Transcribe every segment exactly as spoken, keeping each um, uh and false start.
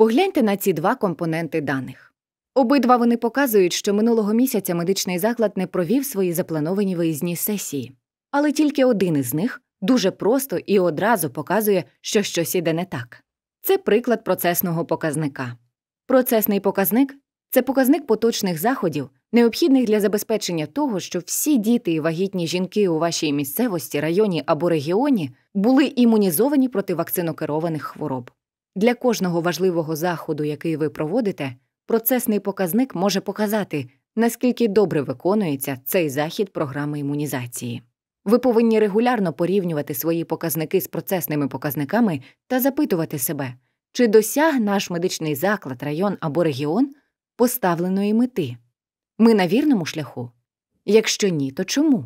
Погляньте на ці два компоненти даних. Обидва вони показують, що минулого місяця медичний заклад не провів свої заплановані виїзні сесії. Але тільки один із них дуже просто і одразу показує, що щось іде не так. Це приклад процесного показника. Процесний показник – це показник поточних заходів, необхідних для забезпечення того, що всі діти і вагітні жінки у вашій місцевості, районі або регіоні були імунізовані проти вакцинокерованих хвороб. Для кожного важливого заходу, який ви проводите, процесний показник може показати, наскільки добре виконується цей захід програми імунізації. Ви повинні регулярно порівнювати свої показники з процесними показниками та запитувати себе, чи досяг наш медичний заклад, район або регіон поставленої мети. Ми на вірному шляху? Якщо ні, то чому?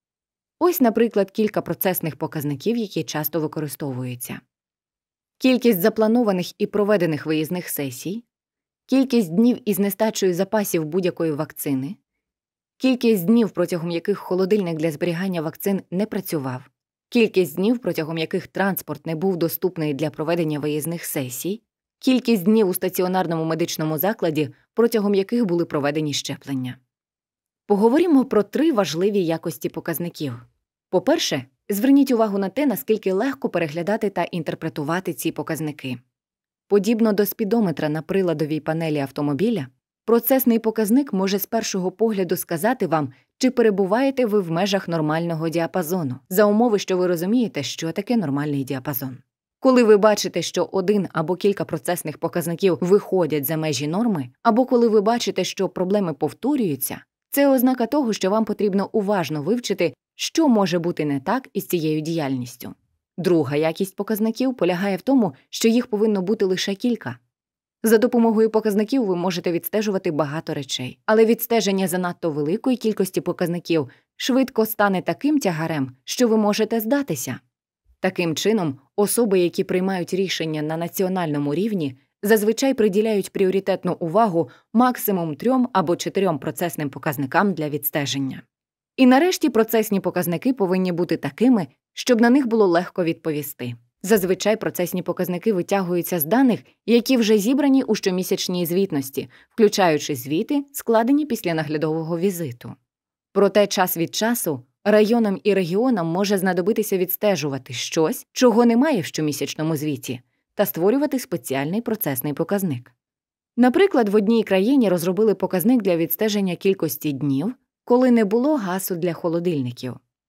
Ось, наприклад, кілька процесних показників, які часто використовуються. Кількість запланованих і проведених виїзних сесій, кількість днів із нестачею запасів будь-якої вакцини, кількість днів, протягом яких холодильник для зберігання вакцин не працював, кількість днів, протягом яких транспорт не був доступний для проведення виїзних сесій, кількість днів у стаціонарному медичному закладі, протягом яких були проведені щеплення. Поговоримо про три важливі якості показників. По-перше, зверніть увагу на те, наскільки легко переглядати та інтерпретувати ці показники. Подібно до спідометра на приладовій панелі автомобіля, процесний показник може з першого погляду сказати вам, чи перебуваєте ви в межах нормального діапазону, за умови, що ви розумієте, що таке нормальний діапазон. Коли ви бачите, що один або кілька процесних показників виходять за межі норми, або коли ви бачите, що проблеми повторюються, це ознака того, що вам потрібно уважно вивчити, що може бути не так із цією діяльністю. Друга якість показників полягає в тому, що їх повинно бути лише кілька. За допомогою показників ви можете відстежувати багато речей, але відстеження занадто великої кількості показників швидко стане таким тягарем, що ви можете здатися. Таким чином, особи, які приймають рішення на національному рівні, зазвичай приділяють пріоритетну увагу максимум трьом або чотирьом процесним показникам для відстеження. І нарешті процесні показники повинні бути такими, щоб на них було легко відповісти. Зазвичай процесні показники витягуються з даних, які вже зібрані у щомісячній звітності, включаючи звіти, складені після наглядового візиту. Проте час від часу районам і регіонам може знадобитися відстежувати щось, чого немає в щомісячному звіті, та створювати спеціальний процесний показник. Наприклад, в одній країні розробили показник для відстеження кількості днів, коли не було газу для холодильників.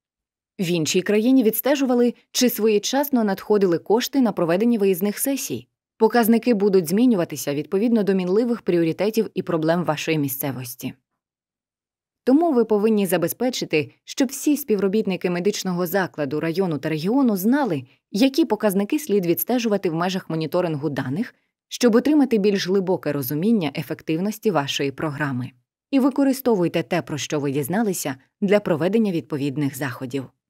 В іншій країні відстежували, чи своєчасно надходили кошти на проведення виїзних сесій. Показники будуть змінюватися відповідно до мінливих пріоритетів і проблем вашої місцевості. Тому ви повинні забезпечити, щоб всі співробітники медичного закладу, району та регіону знали, які показники слід відстежувати в межах моніторингу даних, щоб отримати більш глибоке розуміння ефективності вашої програми. І використовуйте те, про що ви дізналися, для проведення відповідних заходів.